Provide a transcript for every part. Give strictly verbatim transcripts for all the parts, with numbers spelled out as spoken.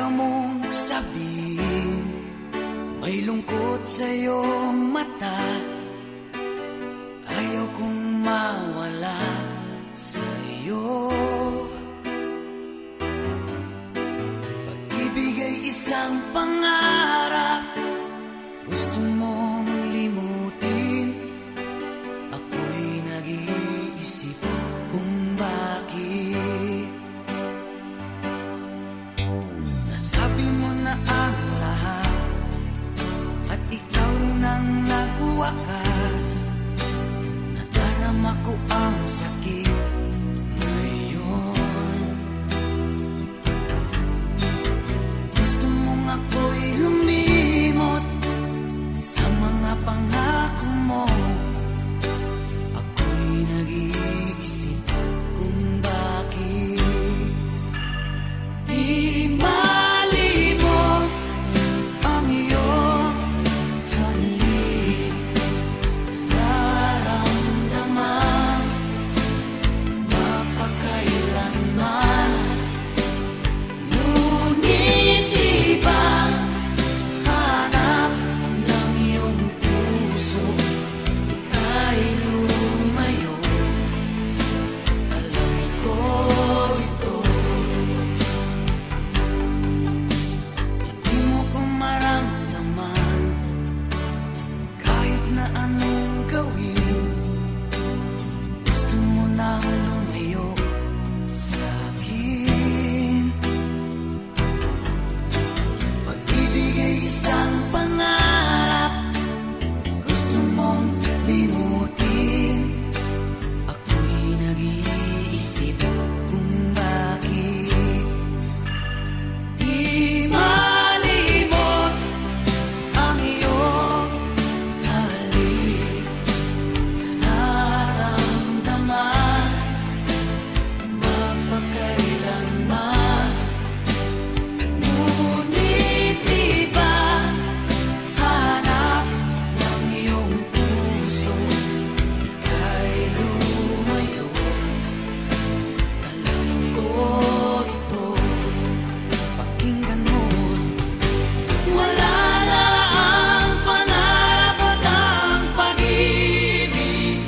mong sabihin, may lungkot sa iyong mata. Ayaw kong mawala sa iyo. Pag-ibig ay isang pangarap, gusto mong limutin. Ako'y nag-iisip kung bakit. Nasabi mo na ang lahat at ikaw rin ang nagwakas. Nadarama ko ang sakit ngayon. Gusto mong ako'y lumimot sa mga pangako mo. Ako'y nag-iisip kung bakit. Di malimot ang iyong halik, nararamdaman mapakailanman. Ngunit di ba hanap ng iyong puso, ika'y lumayo. Alam ko ito. Hindi mo ko maramdaman kahit na anong gawin. Gusto mo nang lumayo sa akin. Pag-ibig ay isang pangarap, gusto mong limutin. Ako'y nag-iisip kung bakit. Di malimot ang iyong halik, nararamdaman mapakailanman. Ngunit di ba hanap ng iyong puso, ika'y lumayo. Alam ko ito. Pakinggan mo, wala na ang pangarap at ang pag-ibig.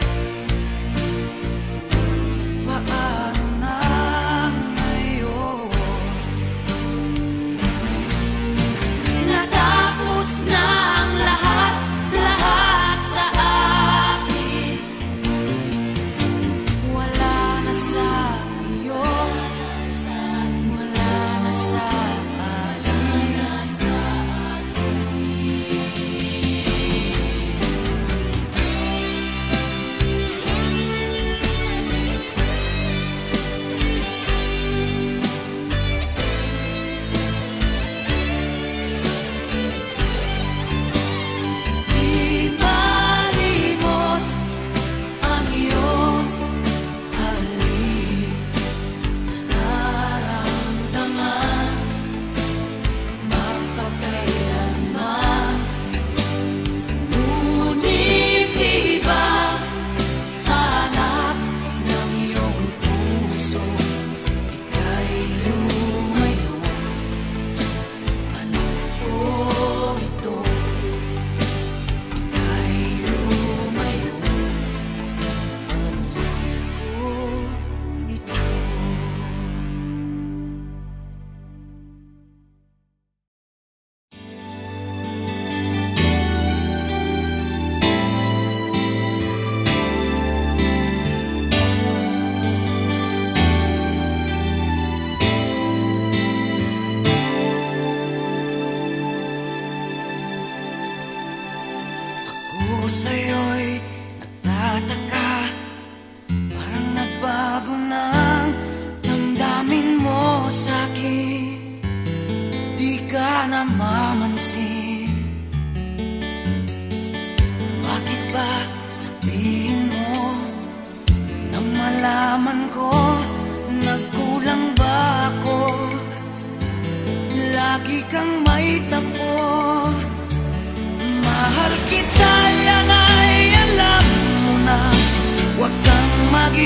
Paano na ngayon? Natapos na ang lahat, lahat sa akin. Wala na sa iyo, wala na sa akin. Di malimot ang iyong halik, nararamdaman mapakailanman. Ngunit di ba hanap ng iyong puso, ika'y lumayo. Alam ko ito. Ika'y lumayo. Alam ko ito. Ako sa'yo'y nagtataka, parang nagbago ng damdamin mo sa'kin. Di ka namamansin. Bakit ba sabihin mo nang malaman ko nagkulang ba ako? Lagi kang may tapo. Mahal kita, yan ay alam mo na. Huwag kang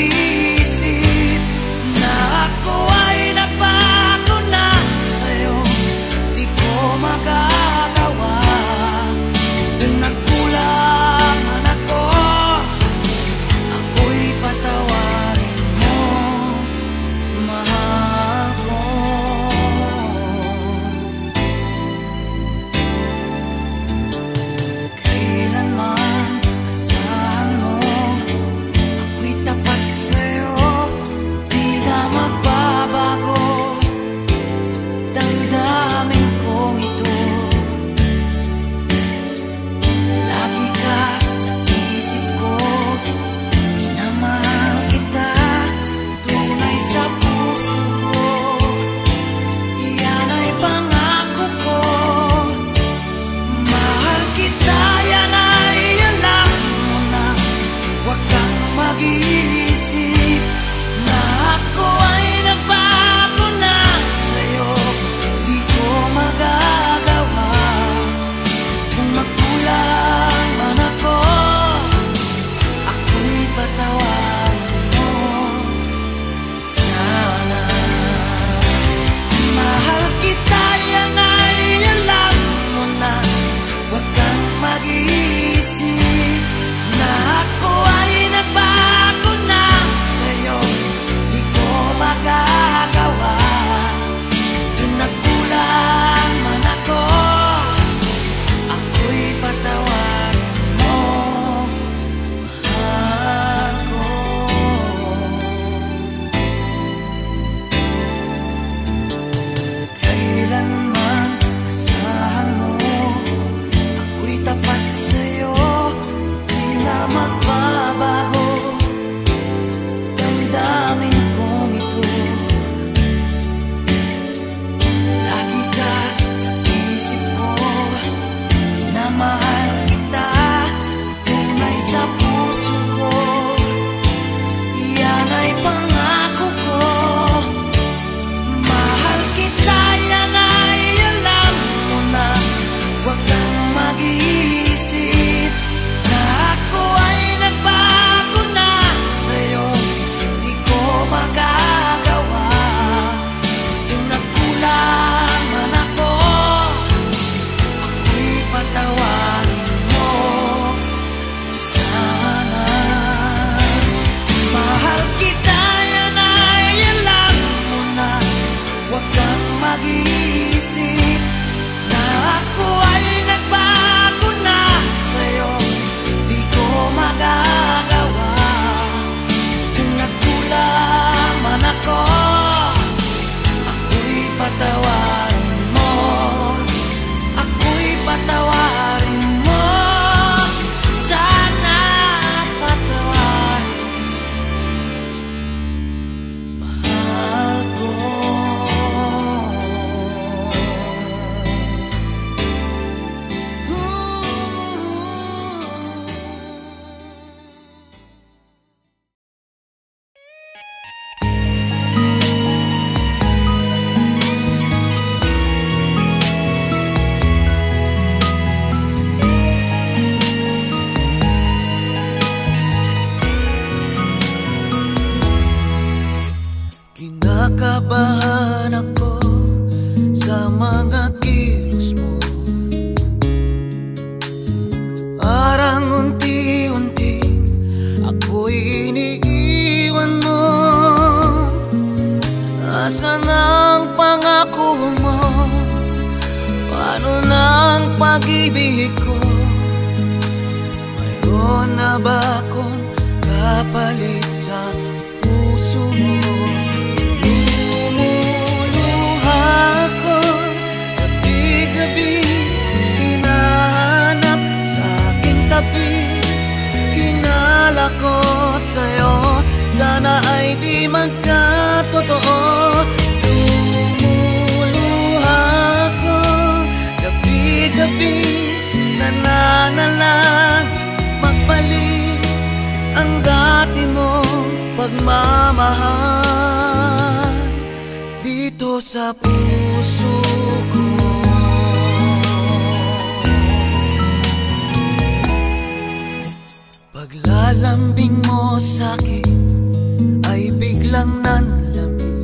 mag-iisip na ako ay nagbago na sa'yo. iniiwan mo? Asan ang pangako mo? Paano ng pag-ibig ko? Mayroon na ba akong kapalit sa puso mo? Lumuluha ko gabi-gabi, hinahanap sa aking tabi. Hinala ko sa'yo, sana ay di magkatotoo. Lumuluha ko gabi-gabi, nananalang magbalik ang dati mong pagmamahal dito sa puso ko. Paglalambing mo sa'kin ay biglang nanlamig.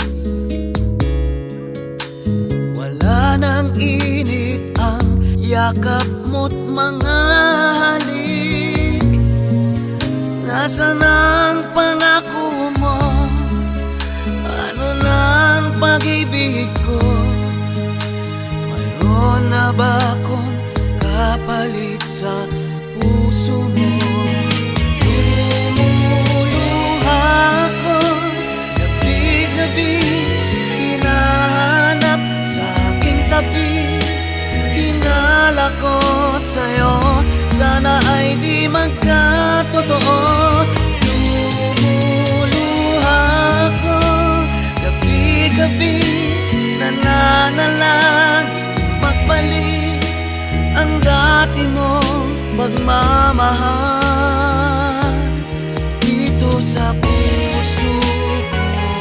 Wala nang init ang yakap mo't mga halik. Nasaan ang pangako mo? Ano nang pag-ibig ko? Mayroon na ba akong kapalit sa puso mo? Lumuluha ko gabi-gabi, hinahanap sa aking tabi. Hinala ko sa'yo, sana ay di magkatotoo. Lumuluha ko gabi-gabi, nananalang magbalik ang dati mong pagmamahal dito sa puso ko.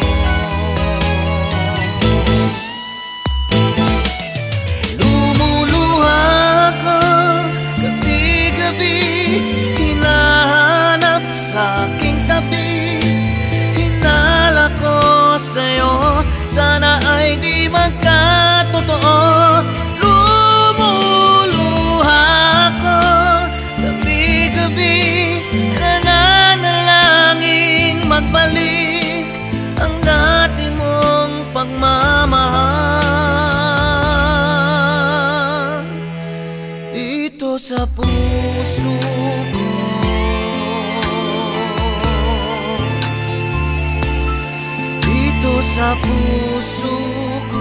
Lumuluha ko gabi-gabi, hinahanap sa aking tabi. Hinala ko sa'yo, sana ay di magkatotoo. Lumuluha ko gabi-gabi, nananalangin magbalik ang dati mong pagmamahal dito sa puso ko. Dito sa puso ko.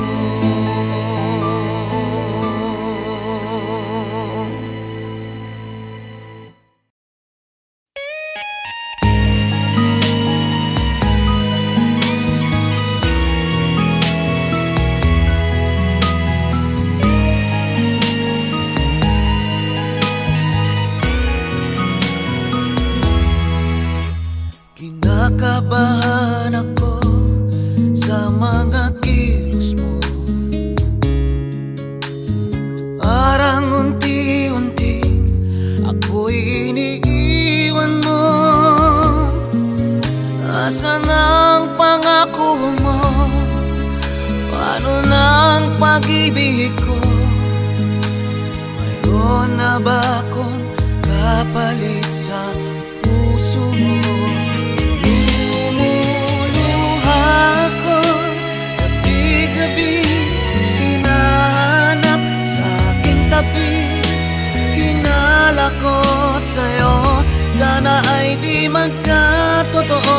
Kinakabahan ako sa mga kilos mo. Parang unti-unti ako'y iniiwan mo. Asan ang pangako mo? Paano ng pag-ibig ko? Mayroon na ba akong kapalit sa puso mo? Hinala ko sa'yo, sana ay di magkatotoo.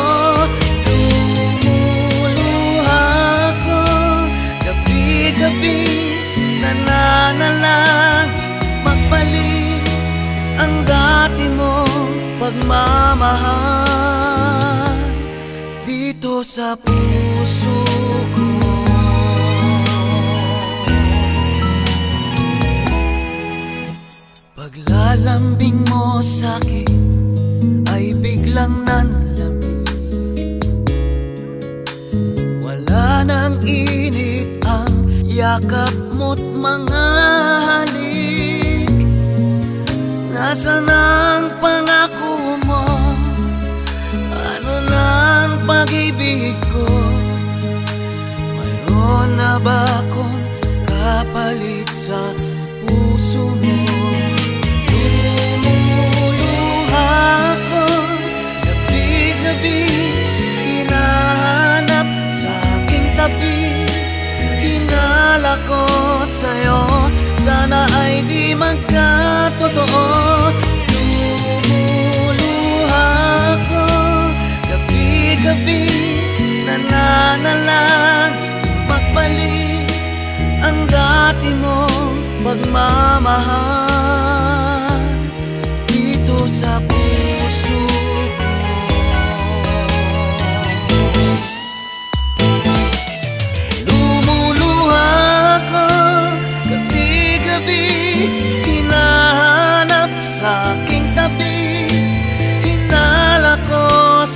Lumuluha ko gabi-gabi, nananalang magbalik ang dati mong pagmamahal dito sa puso ko. Paglalambing mo sa'kin ay biglang nanlamig. Wala nang init ang yakap mo't mga halik. Nasaan ang pangako mo? Ano nang pag-ibig ko? Mayroon na ba akong kapalit sa puso mo? Lumuluha ko gabi-gabi,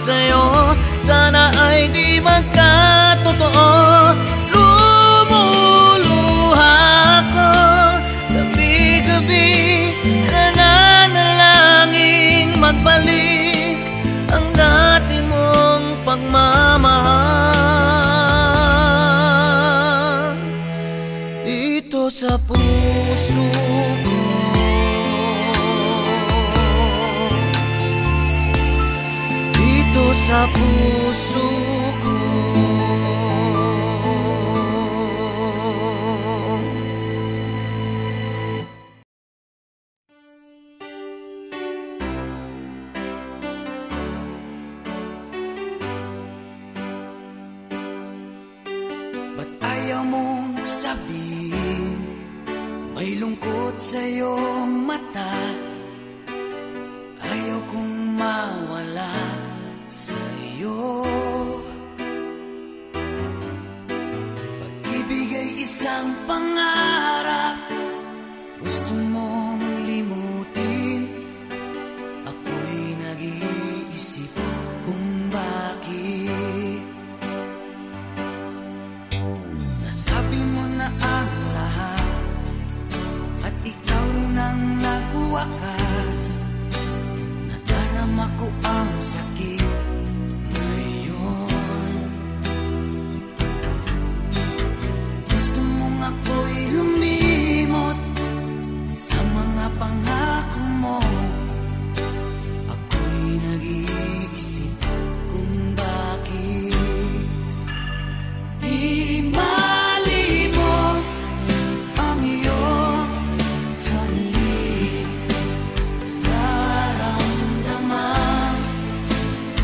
sa'yo, sana ay di magkatotoo. Lumuluha ako gabi-gabi, nananalangin magbalik ang dati mong pagmamahal dito sa puso ko. Sa puso ko. Ba't ayaw mong sabihin may lungkot sa iyong mata? Ayaw kong mawala sa iyo. Pag-ibig ay isang pangarap, gusto mong limutin. Ako'y nag-iisip kung bakit. Nasabi mo na ang lahat at ikaw rin ang nagwakas. Nadarama ko ang sakit ngayon. Gusto mong ako'y lumimot sa mga pangako mo. Ako'y nag-iisip kung bakit di malimot ang iyong halik. Naramdaman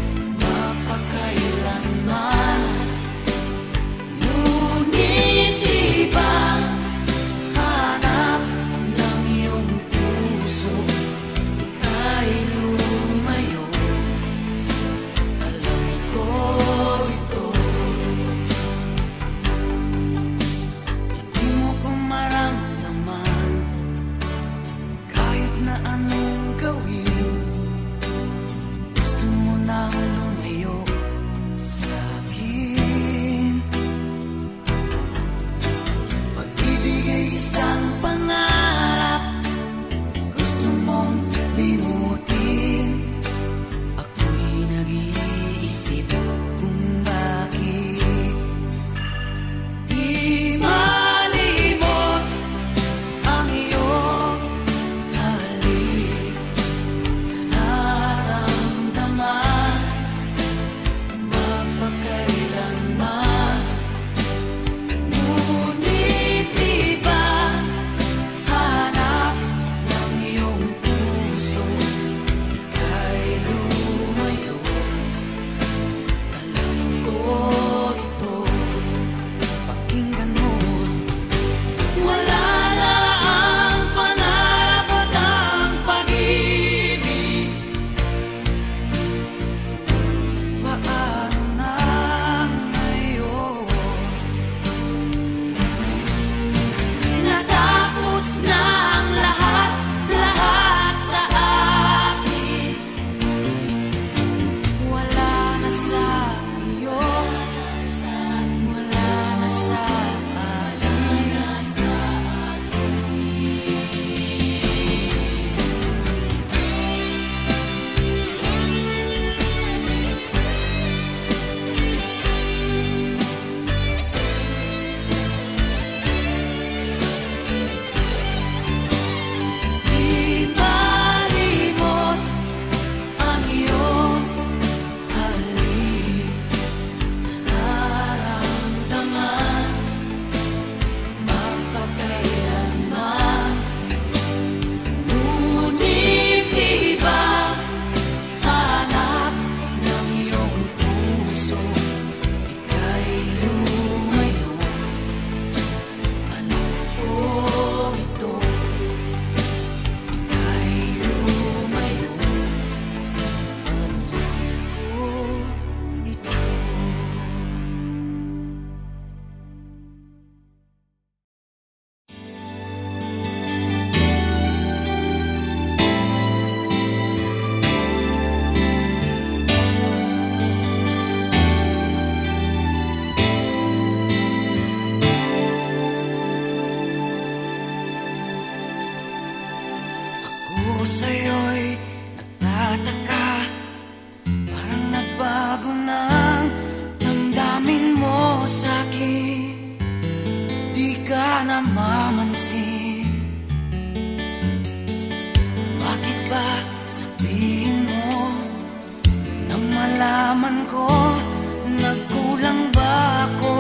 sabihin mo nang malaman ko nagkulang ba ako.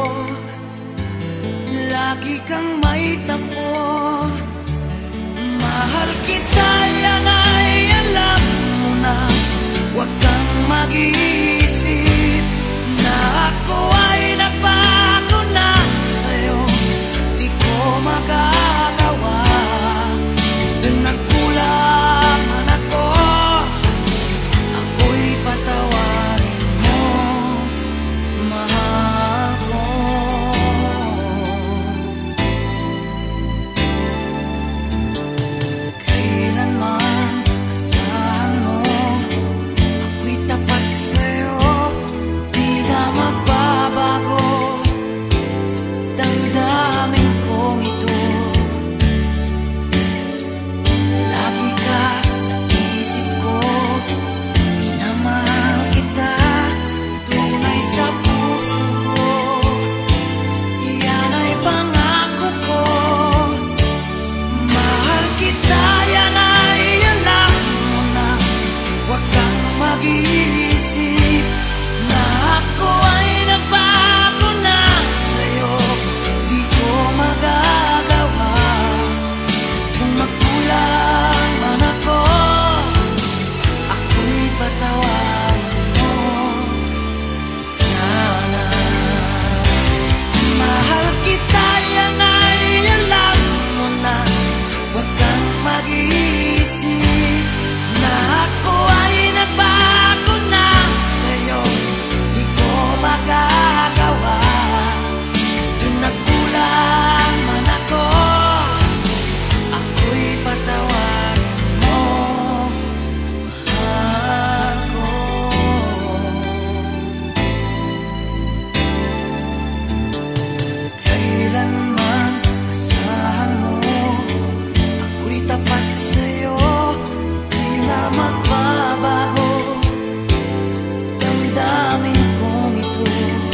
Lagi kang may tapo, mahal kita, yan ay alam mo na. Huwag kang mag-iisip na ako ay nagbago na sa'yo. Di ko magagawa kung nagkulang man ako. Ako'y patawarin mo, mahal ko. Kailanman asahan mo ako'y tapat sa'yo, di na magbabago. Damdamin kong ito, lagi ka sa isip ko. Minamahal kita, tunay sa puso ko. Yan ay pangako ko. Mahal kita, yan ay alam mo na. Huwag kang mag-iisip na ako ay nagbago na sa'yo. Di ko magagawa kung magkulang man ako. Ako'y patawarin mo sana. Mahal kita, yan ay alam mo na. Huwag kang mag-iisip na ako ay nagbago na sa'yo. Di ko magagawa kung nagkulang man ako. Ako'y patawarin mo, mahal ko. Kailanman asahan mo ako'y tapat sa'yo, di na magbabago. Damdamin kong ito,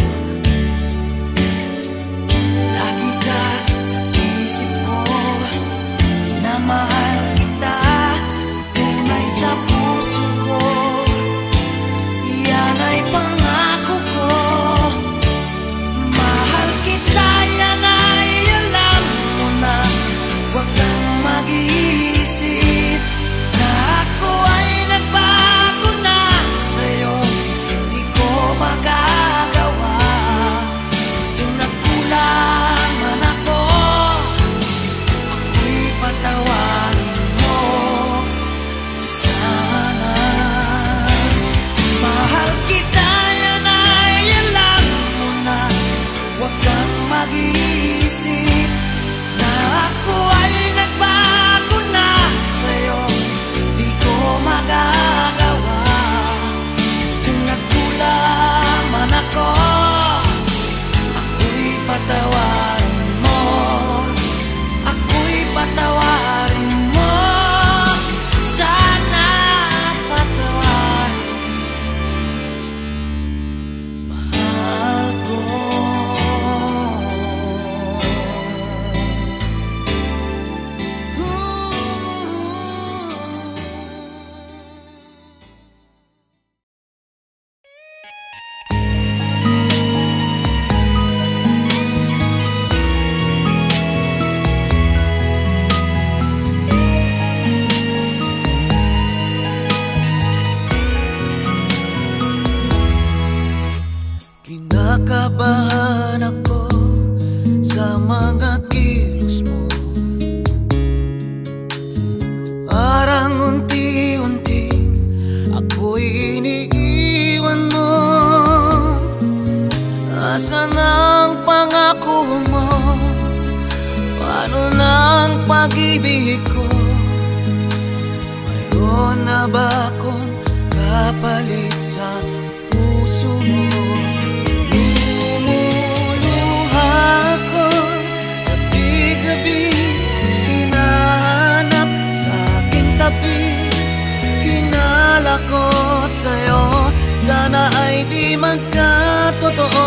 lagi ka sa isip ko. Minamahal kita, tunay sa puso ko. Yan ay pangako ko. Mahal kita, yan ay alam mo na. Huwag kang mag-iisip na ako ay nagbago na sa'yo. Di ko magagawa kung nagkulang man ako. Ako'y patawarin mo sana. Mahal kita, yan ay alam mo na. Huwag kang mag-iisip na ako ay nagbago na sa'yo. Di ko magagawa kung nagkulang man ako. Ako'y patawarin mo, ako'y patawarin mo sana. Patawarin, mahal ko. Kinakabahan ako sa mga kilos mo. Parang unti-unti ako'y iniiwan mo. Asan ang pangako mo? Paano ng pag-ibig ko? Mayroon na ba akong kapalit sa puso mo? Lumuluha ako gabi-gabi, hinahanap sa aking tabi. Hinala ko sa'yo, sana ay di magkatotoo.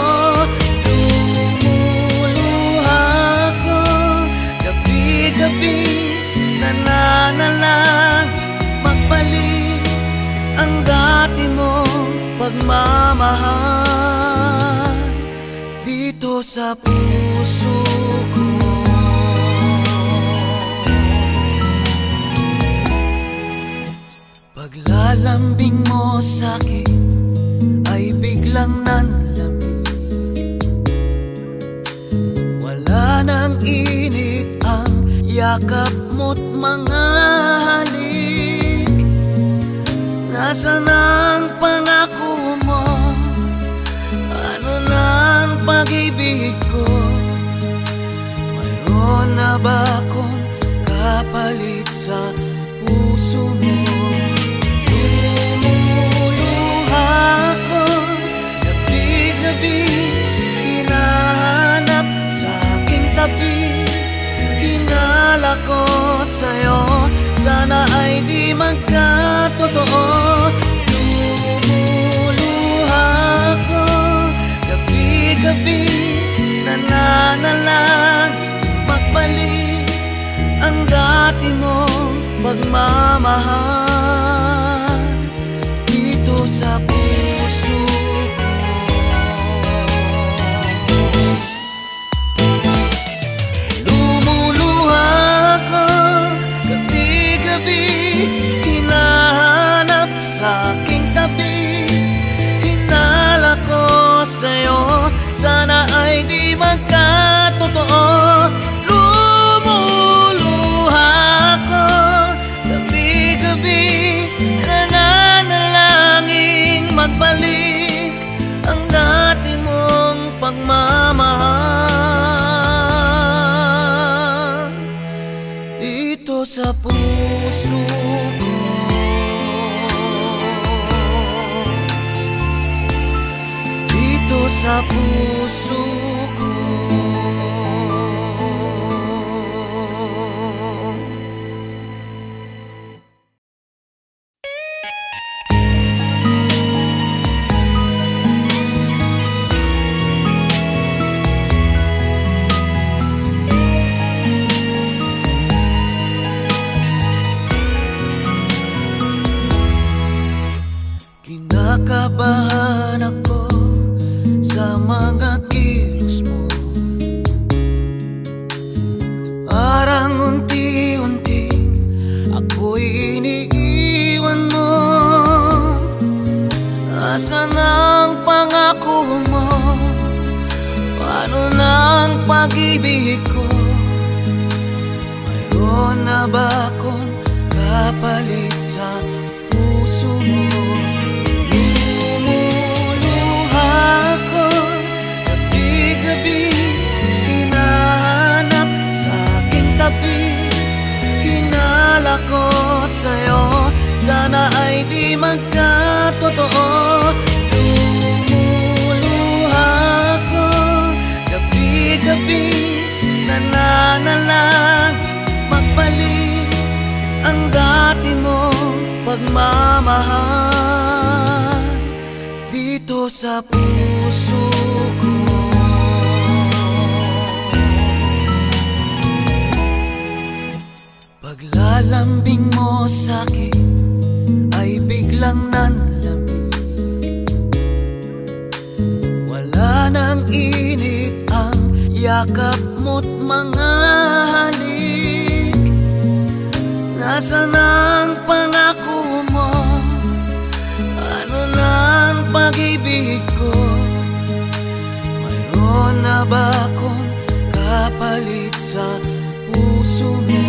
Lumuluha ako gabi-gabi, nananalag magbalik. pagmamahal dito sa puso ko. Paglalambing mo sa'kin ay biglang nanlamig. Wala nang init ang yakap mo't mga halik. Nasaan ang pangako mo? Ano nang pag-ibig ko? Mayroon na ba akong kapalit sa puso mo? Lumuluha ko gabi-gabi, hinahanap sa aking tabi. Hinala ko sa'yo, sana ay di magkatotoo. Lumuluha ko gabi-gabi, nananalangin magbalik ang dati mong pagmamahal dito sa puso ko. Lumuluha ko gabi-gabi, hinahanap sa aking tabi. Hinala ko sa'yo, sana ay di magkatotoo. Lumuluha ko gabi-gabi, nananalangin magbalik ang dati mong pagmamahal dito sa puso ko. Dito sa puso ko. Kinakabahan ako sa mga kilos mo. Parang unti-unti ako'y iniiwan mo. Nasaan ang pangako mo? Paano nang pag-ibig ko? Mayroon na ba akong kapalit sa puso mo? Hinala ko sa'yo, sana ay di magkatotoo. Lumuluha ko gabi-gabi, nananalangin magbalik ang dati mong pagmamahal dito sa puso ko. Paglalambing mo sa'kin ay biglang nanlamig. Wala nang init ang yakap mo't mga halik. Nasaan ang pangako mo? Ano nang pag-ibig ko? Mayroon na ba akong kapalit sa puso mo?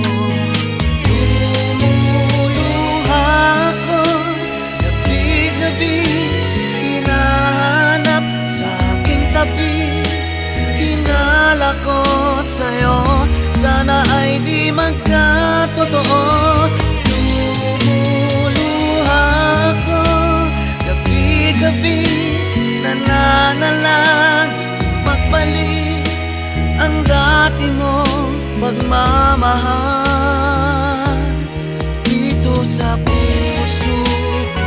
Hinahanap sa aking tabi. Hinala ko sa'yo, sana ay di magkatotoo. Lumuluha ko gabi-gabi, nananalangin magbalik ang dati mong pagmamahal dito sa puso ko.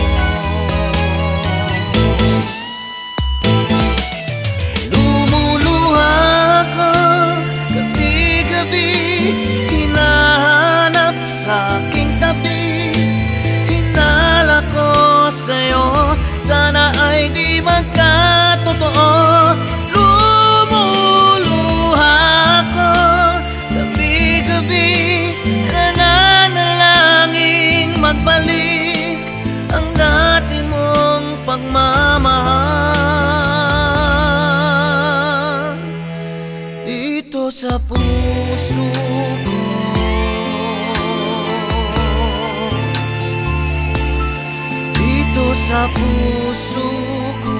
Lumuluha ko gabi-gabi, hinahanap sa aking tabi. Hinala ko sa'yo, sana sa puso ko.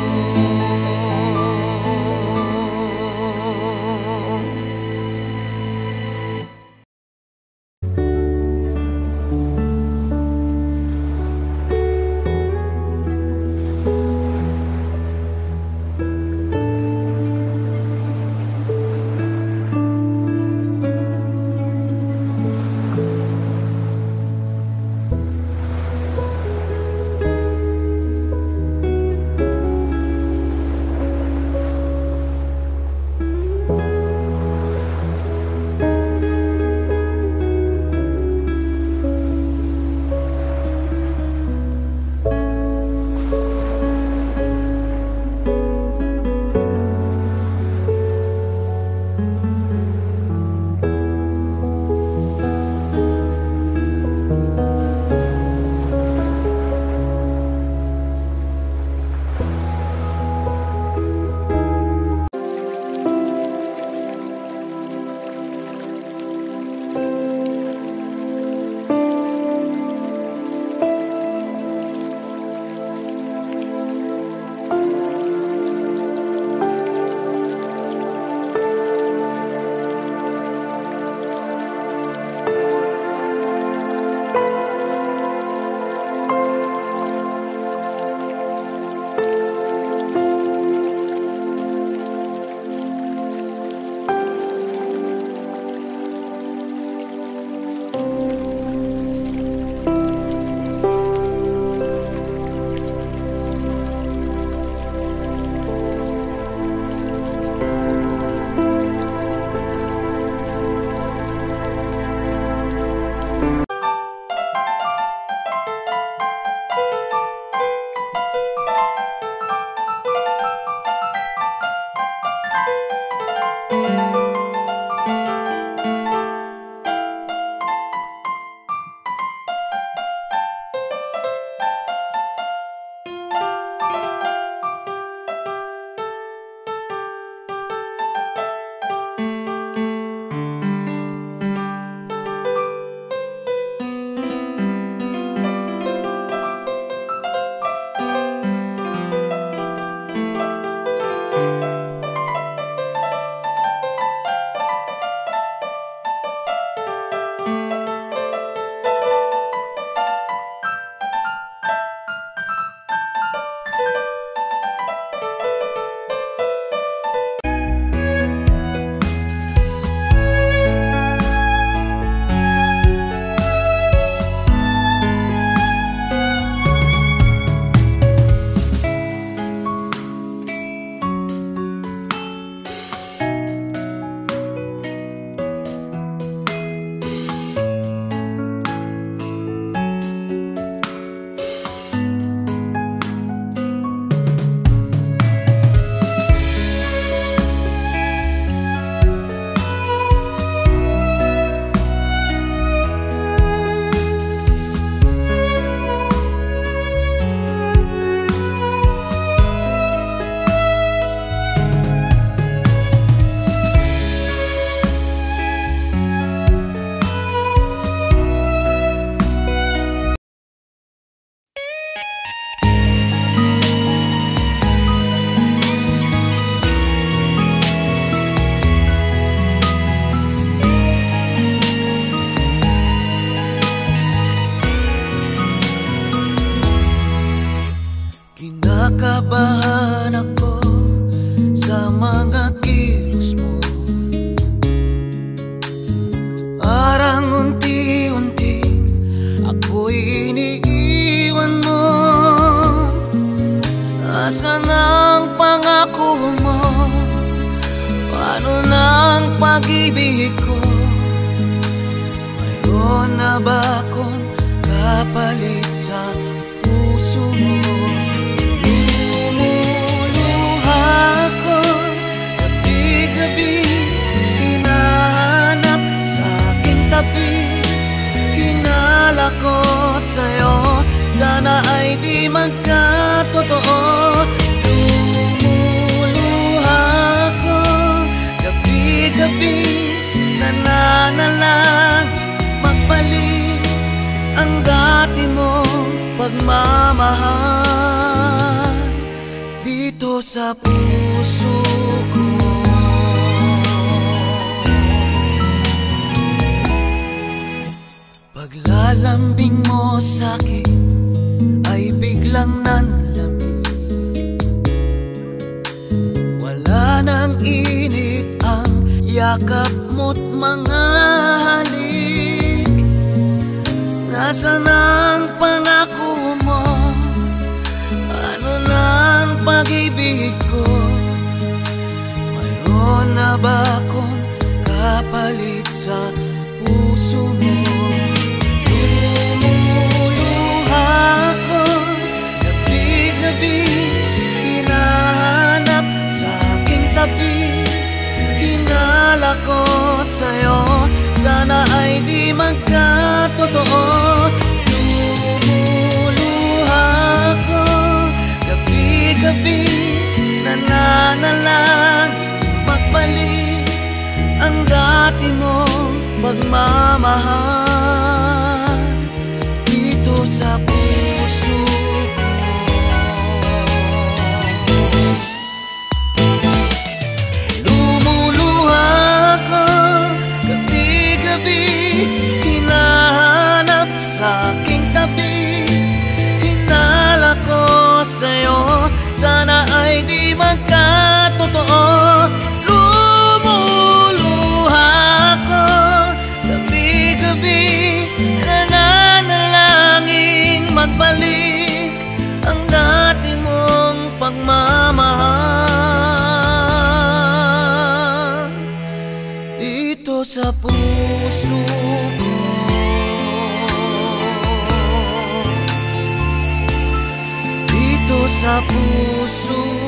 Kinakabahan ako sa mga kilos mo. Parang unti-unti ako'y iniiwan mo. Nasaan ang pangako mo? Paano ng pag-ibig ko? Mayroon na ba akong kapalit sa puso mo? Hinala ko sa'yo, sana ay di magkatotoo. Lumuluha ko gabi-gabi, nananalag magbalik ang dati mong pagmamahal. dito sa puso ko. Paglalambing mo sa'kin ay biglang nanlamig. Wala nang init ang yakap mo't mga halik. Nasaan ang pangako mo? Ano nang pag-ibig ko? Mayroon na ba akong kapalit sa puso mo? Lumuluha ko gabi-gabi, hinahanap sa aking tabi. Hinala ko sa'yo, sana ay di magkatotoo. Lumuluha ko gabi-gabi, nananalang magbalik ang dati mong pagmamahal dito sa puso ko. Lumuluha ko gabi-gabi, hinahanap sa aking tabi. Hinala ko sa'yo, sana ay di magkatotoo. Lumuluha ko gabi-gabi, nananalangin magbalik ang dati mong pagmamahal dito sa puso ko. Dito sa puso